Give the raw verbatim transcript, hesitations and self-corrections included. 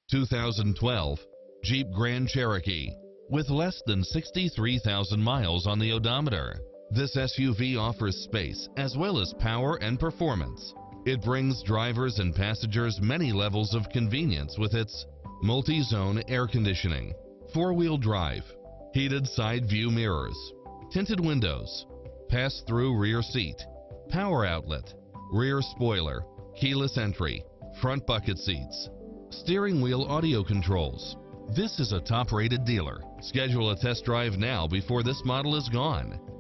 two thousand twelve Jeep Grand Cherokee. With less than sixty-three thousand miles on the odometer, this S U V offers space as well as power and performance. It brings drivers and passengers many levels of convenience with its multi-zone air conditioning, four-wheel drive, heated side view mirrors, tinted windows, pass-through rear seat, power outlet, rear spoiler, keyless entry, front bucket seats, steering wheel audio controls. This is a top-rated dealer. Schedule a test drive now before this model is gone.